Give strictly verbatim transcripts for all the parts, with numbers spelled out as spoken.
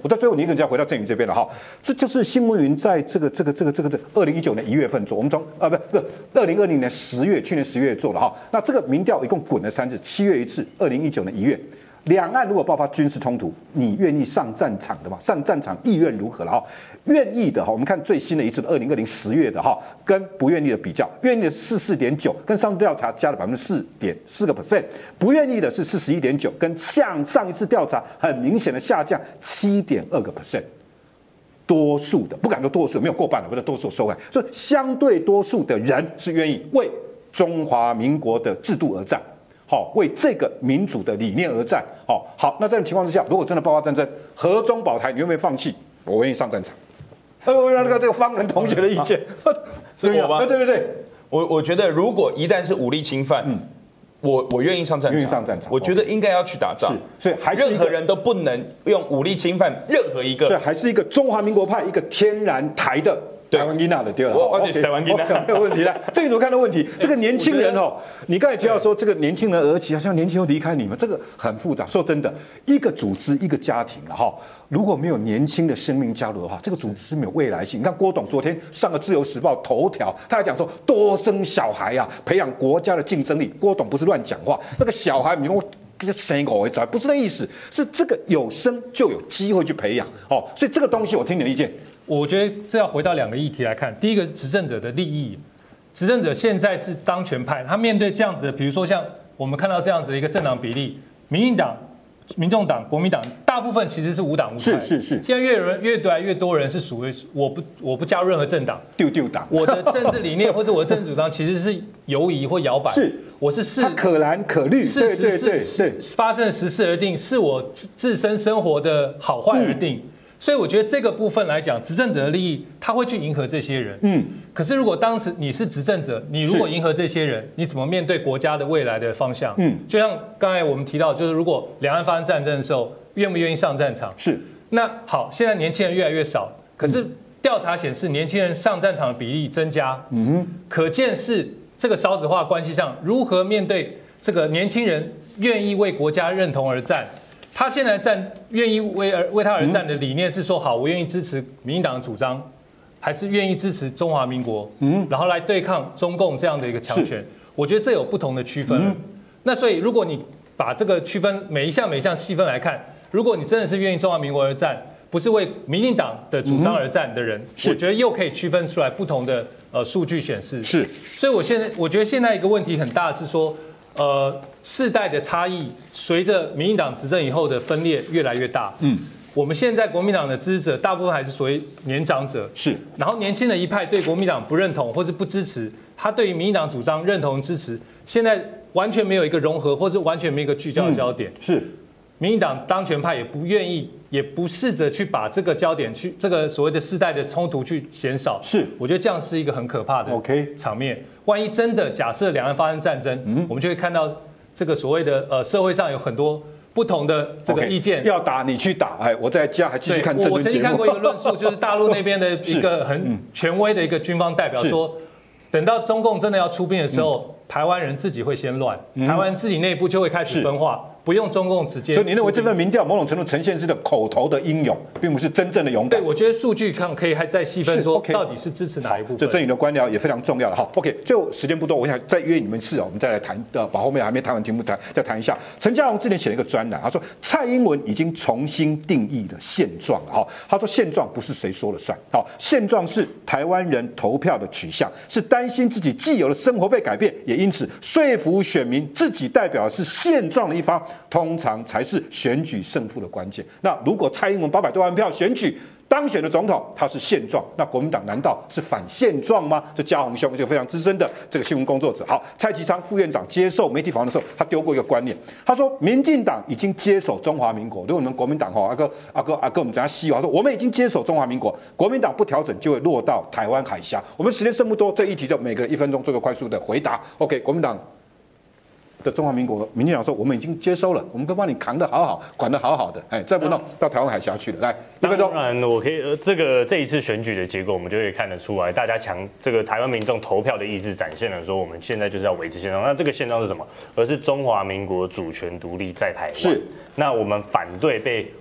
我到最后，你可能就要回到郑云这边了哈。这就是新闻云在这个这个这个这个这二零一九年一月份做，我们从啊不不二零二零年十月，去年十月做了哈。那这个民调一共滚了三次，七月一次，二零一九年一月。两岸如果爆发军事冲突，你愿意上战场的吗？上战场意愿如何了哈？愿意的哈，我们看最新的一次二零二零十月的哈，跟不愿意的比较，愿意的是四点九，跟上次调查加了百分之四点四个 percent， 不愿意的是四十一点九，跟向上一次调查很明显的下降七点二个 percent。多数的不敢说多数，没有过半了，不是多数收回，所以相对多数的人是愿意为中华民国的制度而战。好，为这个民主的理念而战。好，好，那这种情况之下，如果真的爆发战争，和中保台，你会不会放弃？我愿意上战场。呃，我让那个这个方仁同学的意见， 是我吗？ 对对对， 我我觉得如果一旦是武力侵犯，嗯，我我愿意上战场， 愿意上战场， 我觉得应该要去打仗。 是，所以还是任何人都不能用武力侵犯任何一个， 所以还是一个中华民国派，一个天然台的。台湾囡仔的对了， 我就是台湾囡仔， 没有问题了。这个怎么看的问题？这个年轻人哦，你刚才提到说这个年轻人而起，好像年轻人离开你们，这个很复杂。说真的，一个组织一个家庭了哈，如果没有年轻的生命加入的话，这个组织没有未来性。你看郭董昨天上了《自由时报》头条，他还讲说多生小孩啊，培养国家的竞争力。郭董不是乱讲话，那个小孩你说。生狗为仔不是那意思，是这个有生就有机会去培养哦，所以这个东西我听你的意见。 我觉得这要回到两个议题来看，第一个是执政者的利益，执政者现在是当权派，他面对这样子的，比如说像我们看到这样子的一个政党比例，民进党、民众党、国民党大部分其实是无党无派， 是是是。 现在越人越来越多人是属于我不我不加入任何政党， 丢丢党， 我的政治理念或者我的政治主张其实是游移或摇摆， 是。 我是视可蓝可绿， 事实是发生的时事而定，是我自身生活的好坏而定。嗯、所以我觉得这个部分来讲，执政者的利益他会去迎合这些人。嗯，可是如果当时你是执政者，你如果迎合这些人，你怎么面对国家的未来的方向？嗯，就像刚才我们提到，就是如果两岸发生战争的时候，愿不愿意上战场？ 是。 那好，现在年轻人越来越少，可是调查显示年轻人上战场的比例增加。嗯，可见是。这个少子化关系上，如何面对这个年轻人愿意为国家认同而战？他现在战愿意为而为他而战的理念是说，好，我愿意支持民进党的主张，还是愿意支持中华民国？嗯，然后来对抗中共这样的一个强权。我觉得这有不同的区分。嗯、那所以，如果你把这个区分每一项每一项细分来看，如果你真的是愿意中华民国而战，不是为民进党的主张而战的人，我觉得又可以区分出来不同的。呃，数据显示是， 所以我现在我觉得现在一个问题很大的是说，呃，世代的差异随着民进党执政以后的分裂越来越大。嗯，我们现在国民党的支持者大部分还是所谓年长者， 是， 然后年轻的一派对国民党不认同或是不支持，他对于民进党主张认同支持，现在完全没有一个融合，或是完全没有一个聚焦的焦点。 嗯、是， 民进党当权派也不愿意。也不试着去把这个焦点去这个所谓的世代的冲突去减少， 是， 我觉得这样是一个很可怕的 OK 场面。万一真的假设两岸发生战争，嗯，我们就会看到这个所谓的呃社会上有很多不同的这个意见。 Okay, 要打你去打，哎，我在家还继续看政论节目。 我曾经看过一个论述，就是大陆那边的一个很权威的一个军方代表说，等到中共真的要出兵的时候，台湾人自己会先乱，台湾自己内部就会开始分化。不用中共直接， 所以你认为这份民调某种程度呈现是的口头的英勇，并不是真正的勇敢？ 对，我觉得数据看可以还再细分说，到底是支持哪一部分？ 这郑宇的官僚也非常重要了。好 ，OK， 最后时间不多，我想再约你们次啊，我们再来谈呃，把后面还没谈完题目谈再谈一下。陈嘉荣之前写了一个专栏，他说蔡英文已经重新定义了现状了哈。他说现状不是谁说了算，好，现状是台湾人投票的取向，是担心自己既有的生活被改变，也因此说服选民自己代表的是现状的一方，通常才是选举胜负的关键。那如果蔡英文八百多万票选举当选的总统，他是现状，那国民党难道是反现状吗？这嘉宏兄是个非常资深的这个新闻工作者。好，蔡其昌副院长接受媒体访问的时候，他丢过一个观念，他说民进党已经接手中华民国，如果你们国民党哈阿哥阿哥阿哥我们怎样西他说我们已经接手中华民国，国民党不调整就会落到台湾海峡。我们时间剩不多，这一题就每个人一分钟做个快速的回答。OK， 国民党的中华民国，民进党说我们已经接收了，我们会帮你扛得好好，管得好好的，哎，再不弄到台湾海峡去了。来，一分钟。 当然，我可以，呃，这个这一次选举的结果，我们就可以看得出来，大家强这个台湾民众投票的意志，展现了说我们现在就是要维持现状。那这个现状是什么？而是中华民国主权独立在台湾。 是。 那我们反对被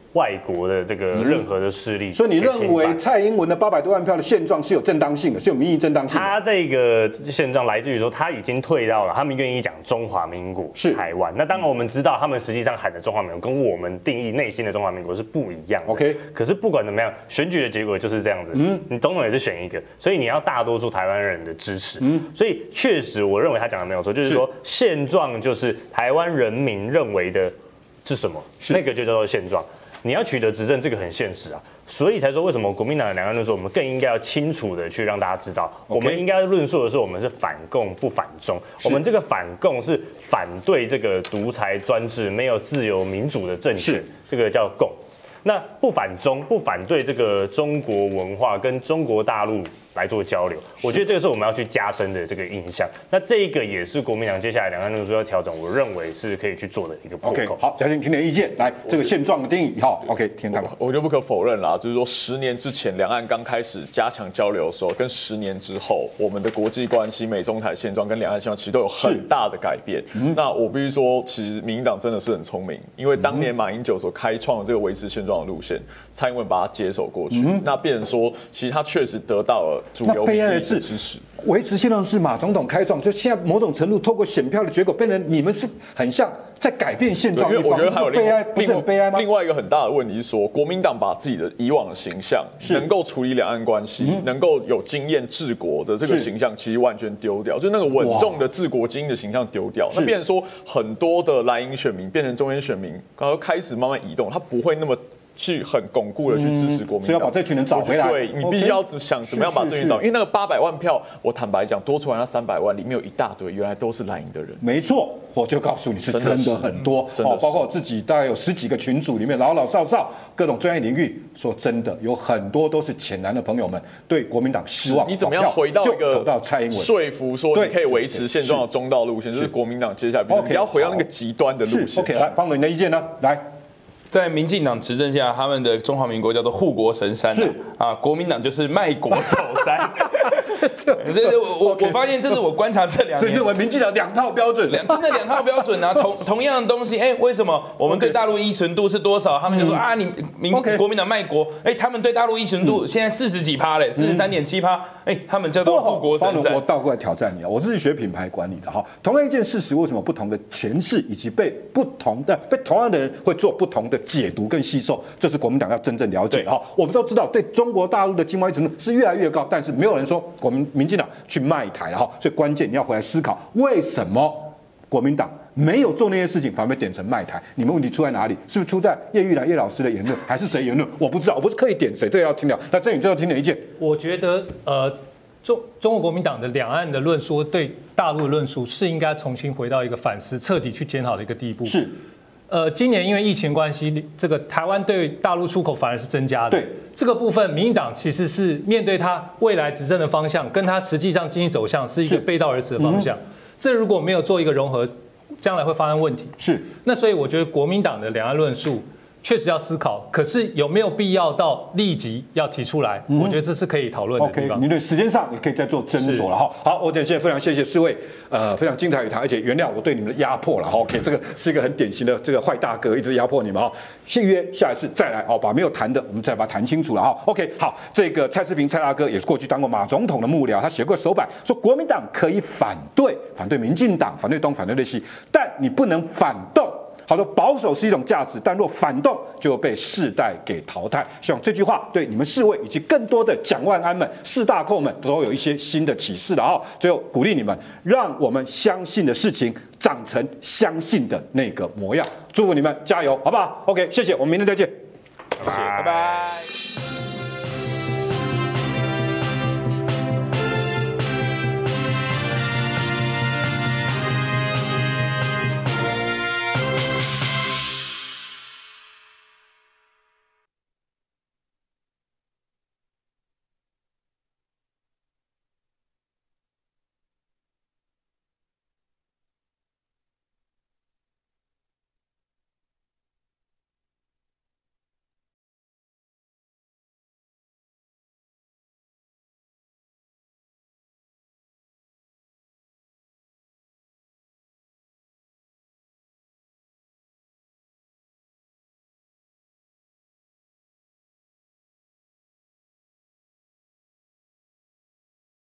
外国的这个任何的势力。 所以你认为蔡英文的八百多万票的现状是有正当性的，是有民意正当性的？ 他这个现状来自于说他已经退到了，他们愿意讲中华民国是台湾。那当然我们知道，他们实际上喊的中华民国跟我们定义内心的中华民国是不一样的。 OK， 可是不管怎么样，选举的结果就是这样子。嗯，你总统也是选一个，所以你要大多数台湾人的支持。嗯，所以确实我认为他讲的没有错，就是说现状就是台湾人民认为的是什么，那个就叫做现状。你要取得执政，这个很现实啊，所以才说为什么国民党的两岸论述，我们更应该要清楚的去让大家知道， okay. 我们应该论述的是我们是反共不反中，我们这个反共是反对这个独裁专制、没有自由民主的政权，这个叫共。那不反中，不反对这个中国文化跟中国大陆来做交流，我觉得这个是我们要去加深的这个印象。那这个也是国民党接下来两岸论述要调整，我认为是可以去做的一个破口。 Okay, 好，嘉欣听你的意见，来这个现状的定义，好 ，OK， 听看吧。 我就不可否认啦，就是说十年之前两岸刚开始加强交流的时候，跟十年之后我们的国际关系、美中台现状跟两岸现状其实都有很大的改变。嗯、那我必须说，其实民进党真的是很聪明，因为当年马英九所开创的这个维持现状的路线，蔡英文把它接手过去，嗯、那变成说，其实他确实得到了主流民意的支持。 维持现状是马总统开创，就现在某种程度透过选票的结果，变成你们是很像在改变现状。 因为我觉得还有另外不是很悲哀吗？ 另外一个很大的问题是说，国民党把自己的以往的形象，能够处理两岸关系，嗯、能够有经验治国的这个形象，其实完全丢掉，就那个稳重的治国精英的形象丢掉。那变成说，很多的蓝营选民变成中间选民，然后开始慢慢移动，他不会那么。去很巩固的去支持国民党， 所以要把这群人找回来。 对你必须要想怎么样把这群人找，因为那个八百万票，我坦白讲，多出来那三百万里面有一大堆原来都是蓝营的人。 没错，我就告诉你是真的很多，哦，包括我自己大概有十几个群组里面，老老少少各种专业领域，说真的有很多都是浅蓝的朋友们对国民党失望。 你怎么样回到一个投到蔡英文， 说服说你可以维持现状的中道路线，就是国民党接下来不要回到那个极端的路线。 OK， 来，方总你的意见呢？来。 在民进党执政下，他们的中华民国叫做护国神山、啊，是啊，国民党就是卖国走山。这我我我发现，这是我观察这两年， 所以认为民进党两套标准， 两真的两套标准啊，同同样的东西，哎，为什么我们对大陆依存度是多少？他们就说、嗯、啊，你民国民党卖国，哎，他们对大陆依存度现在四十几趴嘞，四十三点七趴，哎，他们叫做护国神山。 我倒过来挑战你啊，我是学品牌管理的哈，同样一件事实，为什么不同的诠释以及被不同的被同样的人会做不同的解读跟吸收？这是国民党要真正了解的哈。我们都知道，对中国大陆的经贸依存度是越来越高，但是没有人说国民民进党去卖台了哈。所以关键你要回来思考，为什么国民党没有做那些事情，反而被点成卖台？你们问题出在哪里？是不是出在叶玉兰叶老师的言论，还是谁言论？我不知道，我不是刻意点谁，这个要听了。那郑宇最后听你的意见。 我觉得呃。中中国国民党的两岸的论述对大陆的论述是应该重新回到一个反思、彻底去检讨的一个地步。 是， 呃，今年因为疫情关系，这个台湾对大陆出口反而是增加的。 对这个部分，民进党其实是面对他未来执政的方向，跟他实际上经济走向是一个背道而驰的方向。嗯、这如果没有做一个融合，将来会发生问题。 是， 那所以我觉得国民党的两岸论述。确实要思考，可是有没有必要到立即要提出来？嗯、我觉得这是可以讨论的地方。 OK， 您对时间上也可以再做斟酌了哈。好，我今天非常谢谢四位，呃，非常精彩语谈，而且原谅我对你们的压迫了哈。OK， 这个是一个很典型的这个坏大哥，一直压迫你们哈。续约下一次再来哦，把没有谈的我们再把它谈清楚了哈。OK， 好，这个蔡世平蔡大哥也是过去当过马总统的幕僚，他写过手板说国民党可以反对反对民进党，反对东反对西，但你不能反动。他说保守是一种价值，但若反动就被世代给淘汰。希望这句话对你们四位以及更多的蒋万安们、四大寇们都有一些新的启示了啊！最后鼓励你们，让我们相信的事情长成相信的那个模样。祝福你们加油，好不好 ？OK， 谢谢，我们明天再见。 谢谢，拜拜。